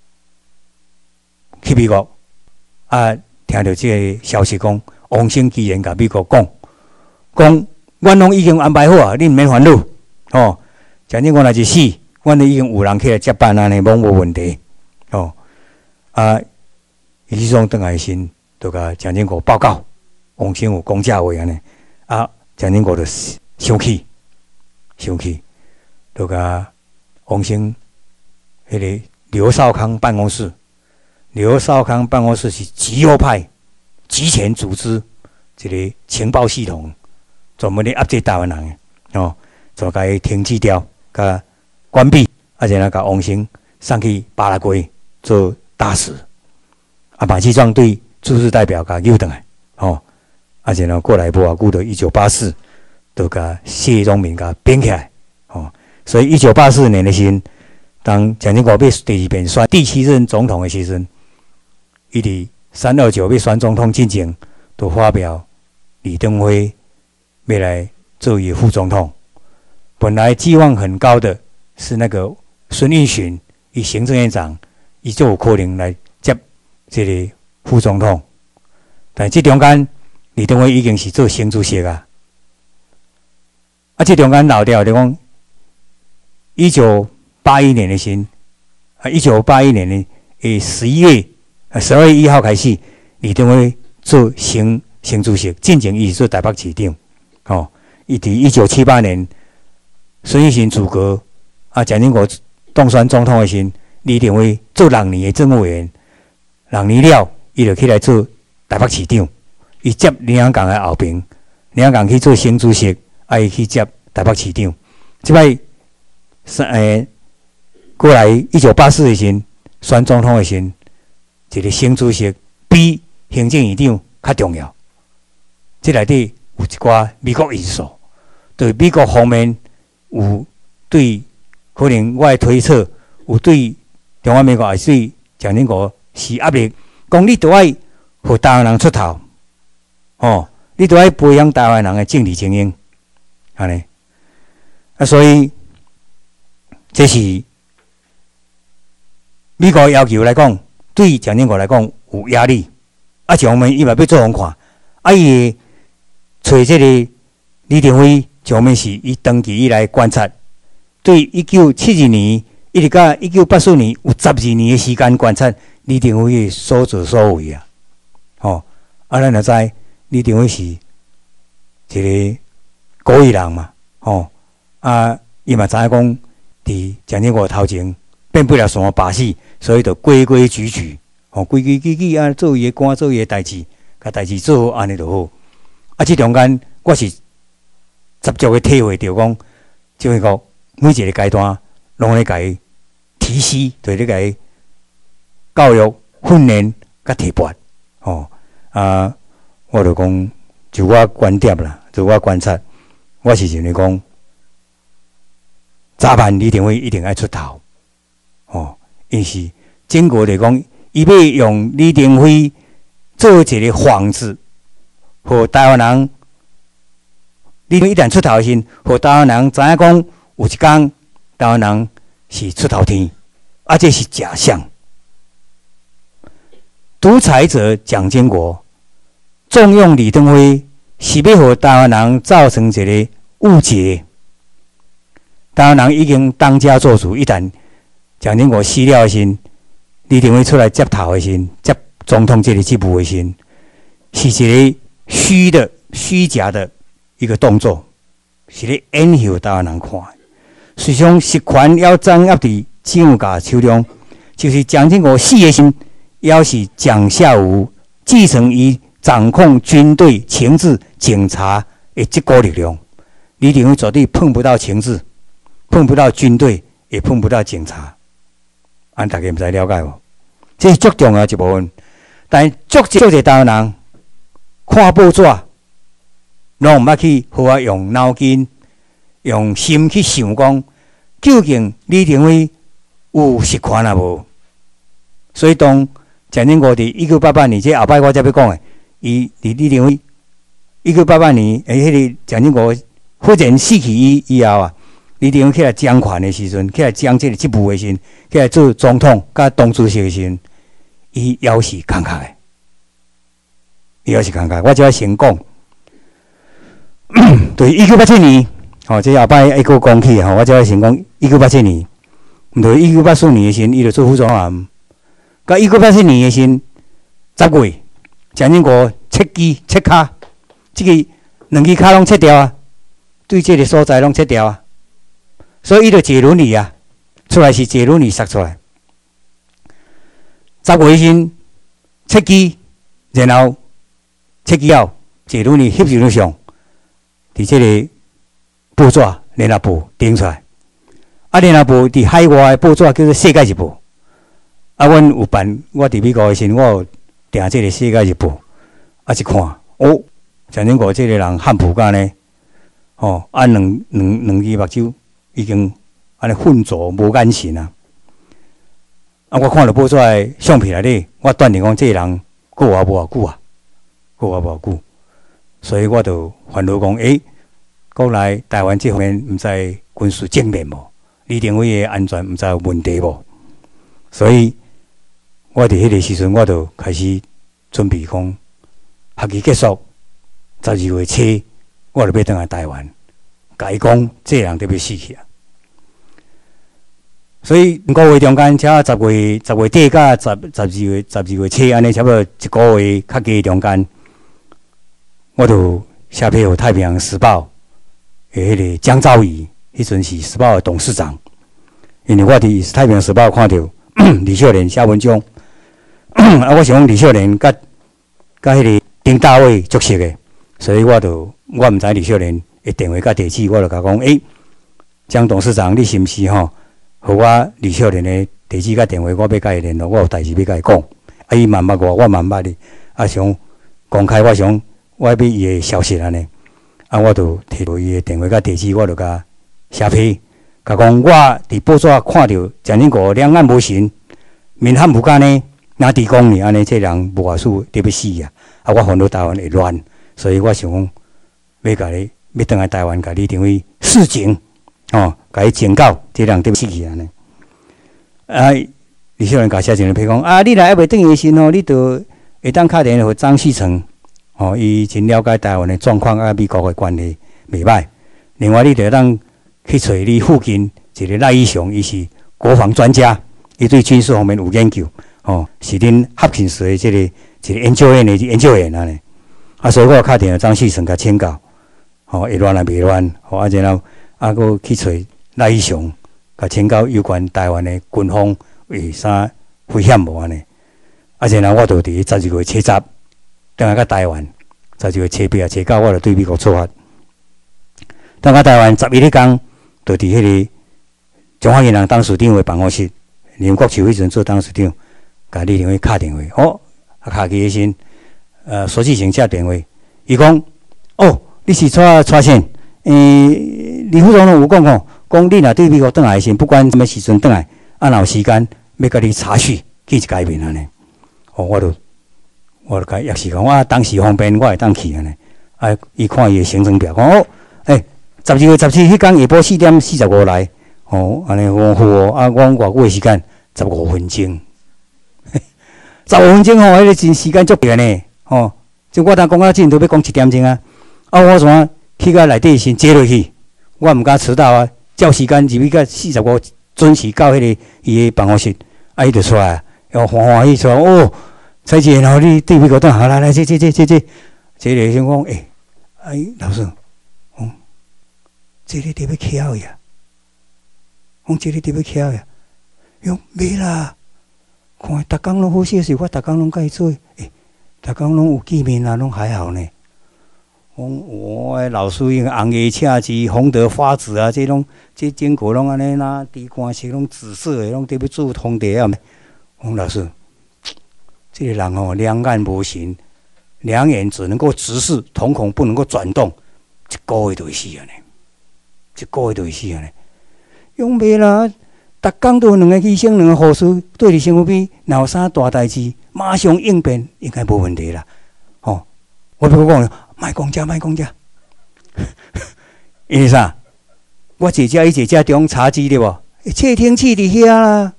去美国，啊，听到这个消息讲，王生居然甲美国讲，讲阮拢已经安排好啊，恁毋免烦恼，哦，蒋经国若是死，阮都已经有人起来接班安尼，拢无问题。哦，啊，余志忠转来时，就甲蒋经国报告，王生有讲这话安尼，啊，蒋经国就生气，生气，就甲王生迄个刘少康办公室，刘少康办公室是极右派、极权组织一个情报系统，专门咧压制台湾人的，哦，就甲伊停止掉，甲关闭，啊，然后甲王生送去巴拉圭。做大使，啊，马志壮对驻日代表甲揪倒来，吼，啊然后过来无偌久，到一九八四，就甲谢宗明甲编起来，吼，所以一九八四年的时，当蒋经国要第二遍选第七任总统的时阵，伊伫三二九要选总统之前，就发表李登辉要来做伊副总统。本来寄望很高的是那个孙运璇，以行政院长，伊就有可能来接这个副总统。但这中间，李登辉已经是做新主席啊。啊，这中间老掉就讲，一九八一年的时，啊，一九八一年的诶十一月，啊十二月一号开始，李登辉做新新主席，进前伊是做台北市长，哦，伊伫一九七八年。孙运璇组阁，啊，蒋经国当选总统的时，李登辉做六年的政务委员，六年了，伊就起来做台北市长，伊接林洋港的后边，林洋港去做新主席，啊，伊去接台北市长。即摆三诶，过来一九八四的时，选总统的时，一个新主席比行政院长较重要。即内底有一寡美国因素，对美国方面。有对可能我的推测，有对中华民国也是对蒋经国施压力，讲你都爱互台湾人出头，哦，你都爱培养台湾人的政治精英，安尼，啊，所以这是美国要求来讲，对蒋经国来讲有压力，啊，像我们伊嘛要做互看，啊，伊找这个李登辉。上面是伊长期以来观察，对一九七二年一直到一九八四年有十二年的时间观察李登辉的所作所为啊，吼、哦，啊，咱就知李登辉是一个古意人嘛，吼、哦，啊，伊嘛知影讲，伫蒋经国头前变不了什么把戏，所以就规规矩矩，吼、哦，规规矩矩啊，做伊的官，做伊的代志，甲代志做好，安尼就好。啊，这中间我是。十足的体会到讲，就迄个每一个阶段，拢咧甲伊提示，对咧甲伊教育、训练、甲提拔，吼、哦、啊，我就讲，就我观点啦，就我观察，我是认为讲，早晚李登辉一定爱出头，哦，因是经过来讲，伊要用李登辉做一个幌子，互台湾人。你一旦出头时，互台湾人知影讲，有一天台湾人是出头天，啊，这是假象。独裁者蒋经国重用李登辉，是要互台湾人造成一个误解。台湾人已经当家做主，一旦蒋经国死了时，李登辉出来接头的时，接总统这个职务的时，是一个虚的、虚假的。一个动作是咧演戏，台湾人看。实际上，实权要掌握伫蒋家手中，就是蒋经国死的时，要是蒋孝武继承伊掌控军队、情治、警察的这股力量。李登辉绝对碰不到情治，碰不到军队，也碰不到警察。安大家毋知了解无？这是最重要一部分。但足足侪台湾人看报纸。拢毋捌去好啊，用脑筋、用心去想讲，究竟李登辉有实权啊无？所以当蒋经国伫一九八八年，这后摆我才要讲诶，伊伫李登辉一九八八年，诶，迄个蒋经国忽然死去以以后啊，李登辉起来掌权诶时阵，起来掌这个职务诶时，起来做总统甲党主席诶时，伊要是慷慨诶，伊要是慷慨，我就要先讲。对，一九八七年，吼、哦，这后摆一个讲起吼，我只要先讲一九八七年，毋对，一九八四年的时，伊就做副总统。到一九八七年的时，十月，蒋经国撤机撤卡，这个两支卡拢撤掉啊，对这个所在拢撤掉啊，所以伊就坐轮椅啊，出来是坐轮椅杀出来。十月时撤机，然后撤机后坐轮椅翕照上。伫这个报纸《联合报》顶出来，啊，《联合报》伫海外的报纸叫做《世界日报》。啊，阮有办，我伫美国的时，我有订这个世界日报，啊一看，哦，蒋经国这个人汉普干呢，哦，啊两两两只目睭已经安尼浑浊无眼神啊！啊，我看到报纸的相片内底，我断定讲这个人过活无偌久啊，过活无偌久，所以我就烦恼讲，诶、欸，国内台湾这方面毋知军事正面无，李登辉的安全毋知有问题无，所以我伫迄个时阵，我就开始准备讲，学期结束十二月初，我就要倒来台湾，甲伊讲这个人特别死去啊。所以五月中间，差十月十月底甲十十二月十二月初，安尼差不多一个月较加中间，我就写批互《太平洋时报》的迄个江昭仪，迄阵是时报的董事长。因为我伫《太平洋时报》看到李秀莲写文章，啊，我想讲李秀莲甲甲迄个丁大卫足熟的，所以我就我毋知李秀莲的电话甲地址，我就甲讲，诶、欸，江董事长，你是毋是吼？互我李秀莲的地址甲电话，我要甲伊联络，我有代志要甲伊讲。啊，伊嘛捌我，我嘛捌你。啊，想公开，我想我要伊的消息安尼。啊，我就摕到伊的电话甲地址，我就甲写批，甲讲我伫报纸看到蒋经国两岸无行，民汉无干呢，哪地讲呢？安尼这人无外事特别死啊！啊，我烦恼台湾会乱，所以我想讲要甲你，要倒来台湾，甲你定位示警。哦，甲伊警告，这人对不起安尼。啊，李秀莲甲写一个批讲啊，你若还袂转去时吼，你就会当打电话互张世成，哦，伊真了解台湾的状况啊，美国的关系袂歹。另外，你就当去找你附近一个赖义雄，伊是国防专家，伊对军事方面有研究，哦，是恁合勤时的这个一个研究院的研究员安尼。啊，所以我打电话张世成甲请教，哦，会乱啊袂乱，哦，啊然后。啊，佮去找赖义雄，甲请教有关台湾的军方为啥危险无安尼？啊，然后我就伫十二月初十，等下到台湾，十二月初八啊、初九，我就对美国出发。等下台湾十一日天，就伫迄个中华银行董事长的办公室，林国球迄阵做董事长，甲李登辉敲电话，哦，啊，敲去迄时，呃，苏志成接电话，伊讲，哦，你是蔡蔡先。诶，李副总统有讲吼，讲你若对美国倒来时，不管什么时阵倒来，啊，若有时间要甲你查询，记一改变安尼。哦，我就我就甲约时讲，我当时方便，我会当去安尼。啊，伊看伊的行程表，讲哦，诶，十二月十七迄天下晡四点四十五来，哦，安尼我好哦，啊，我偌久的时间十五分钟，十五分钟吼，迄个真时间足长呢，吼，就我当讲到尽都要讲一点钟啊，啊，我怎？去到内底先坐落去，我毋敢迟到啊！照时间入去到四十五，准时到迄个伊个办公室，啊，伊就出来，又欢欢喜出来。哦，蔡姐，然后你对美国倒好来来，这这这这这，这个先讲，诶，哎，老师，哦，这个特别巧呀，讲这个特别巧呀，哟，袂啦，看逐工拢好些事，我逐工拢甲伊做，诶，逐工拢有见面啊，拢还好呢。我老师用红叶赤子、红德发紫啊，这种这经过拢安尼啦，地瓜是拢紫色的，拢特别做通地啊。洪老师，这个人哦，两眼无神，两眼只能够直视，瞳孔不能够转动，一个月就会死啊呢，一个月就会死啊呢。用袂啦，逐工都有两个医生、两个护士对伫身躯边，若有啥大代志，马上应变，应该无问题啦。哦，我要讲。卖讲遮，卖讲遮，因为啥？我姐姐伊姐姐中茶几对无？窃听器伫遐啦，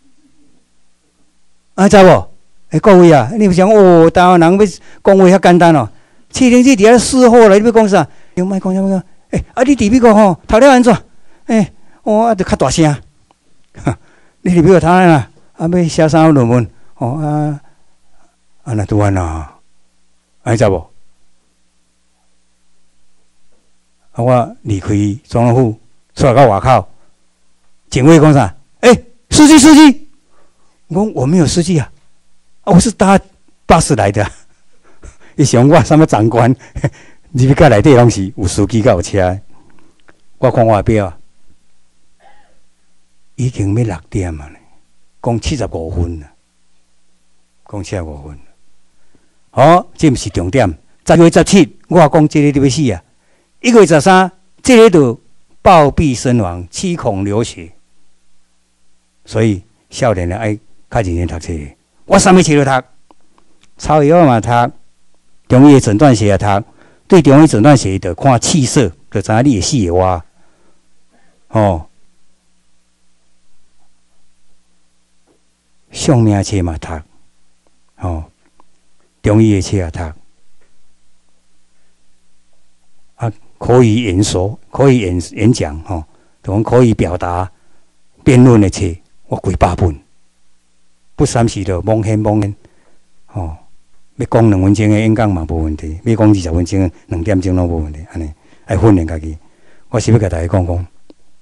啊知无？诶，各位啊，你不想哦，台湾人要讲话遐简单哦？窃听器伫遐试货啦，你要讲啥？用卖讲遮，卖讲，诶，啊你伫美国吼，读了安怎？诶，我啊着较大声，你伫美国读安啦？啊要写啥论文？哦啊，啊那拄安啦，安知无？啊！我离开总统府，出来到外口，警卫讲啥？哎、欸，司机，司机！我讲我没有司机啊，啊，我是搭巴士来的。伊想我什么长官？入去到内底拢是有司机，甲有车。我看我表，已经要六点啊，讲七十五分了，讲七十五分。 哦，这毋是重点。十月十七，我讲这个你要死啊！一月十三，这个就暴毙身亡，七孔流血。所以少年人爱较认真读册。我啥物书都读，草药嘛读，中医诊断学也读。对中医诊断学，就看气色，就知影你会死会活。哦，相命册嘛读，哦，中医的册也读。啊，口语演说、口语演演讲，吼、哦，同口语表达、辩论的册，我几百本，不三时就蒙hen蒙hen，哦。要讲两分钟的演讲嘛无问题，要讲二十分钟、两点钟拢无问题。安尼爱训练家己。我是要甲大家讲讲，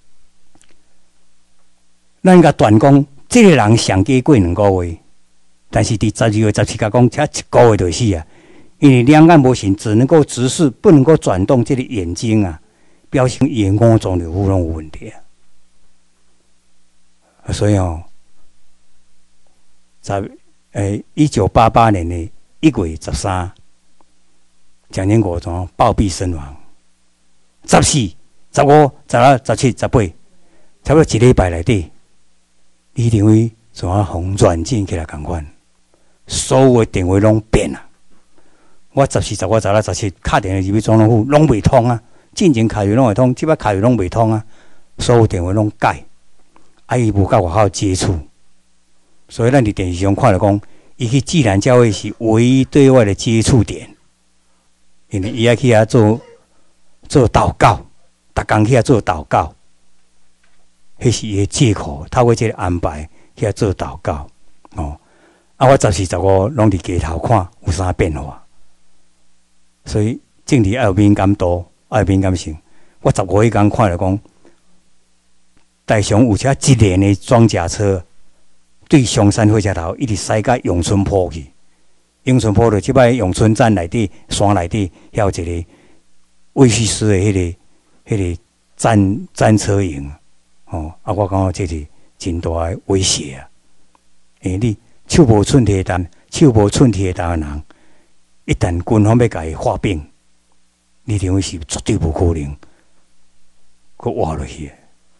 咱甲断讲，这个人上加过两个月，但是伫十二月十七甲讲，才一个月就死啊！因为两眼无神，只能够直视，不能够转动这个眼睛啊，表示眼光中流拢有问题啊。啊所以哦，在诶一九八八年的一月十三，蒋经国总暴毙身亡。十四、十五、十六、十七、十八，差不多一礼拜内底，李登辉怎啊红转进起来共款，所有的电话拢变啊！我十四、十五、十六、十七打电话入去总统府，拢未通啊！进前卡入拢会通，即摆卡入拢未通啊！所有电话拢改，啊伊无甲外口接触，所以咱伫电视上看到讲，伊去自然教会是唯一对外的接触点，因为伊爱去遐做做祷告，逐工去遐做祷告，迄是伊的借口，透过这个安排去遐做祷告。哦，啊，我十四、十五拢伫街头看有啥变化。所以政治要有敏感度，要有敏感性。我十五迄天看了讲，台上有车一连的装甲车对松山火车头一直驶到永春坡去。永春坡就即摆永春站内底山内底，遐有一个卫戍师的迄、那个、迄、那个战战车营。哦，啊，我感觉这是真大的威胁啊！因为你手无寸铁弹，手无寸铁弹的人。一旦军方要甲伊发兵，你认为是绝对无可能，佮活落去。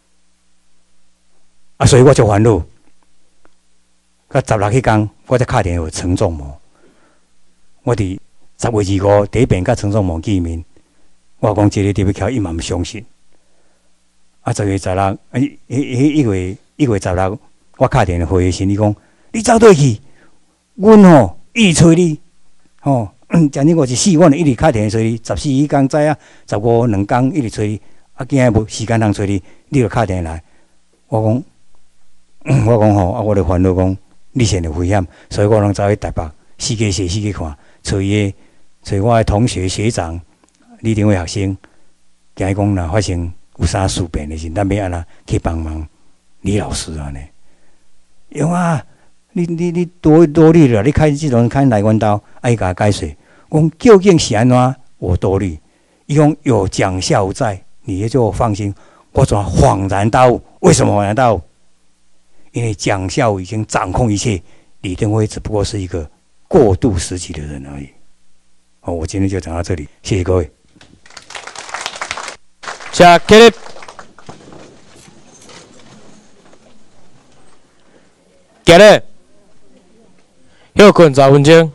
啊，所以我就烦恼。甲十六迄天，我才打电话陈仲谋，我伫十月二五第一遍甲陈仲谋见面，我讲这个地要敲，伊嘛毋相信。啊，十月十六，啊，迄迄一月一月十六，我打电话回信，你讲你走倒去，阮吼一直催你。哦，讲你我是死，我一直打电话催你。十四迄天知影，十五两天一直催你，啊，今日无时间通催你，你就打电话来。我讲，我讲吼，啊，我就烦恼讲，你现在危险，所以我拢走去台北，四界写四界看，找伊个，找我的同学学长，李登辉学生，惊伊讲若发生有啥事变的时，咱要安那去帮忙李老师安尼。有啊。你你你多多虑了，你开这种开来弯刀，爱甲解释，讲究竟是安怎？我多虑，伊讲有蒋孝在，你也就放心。我怎恍然大悟？为什么恍然大悟？因为蒋孝已经掌控一切，李登辉只不过是一个过渡时期的人而已。好，我今天就讲到这里，谢谢各位。 下起立，起立。休困十分钟。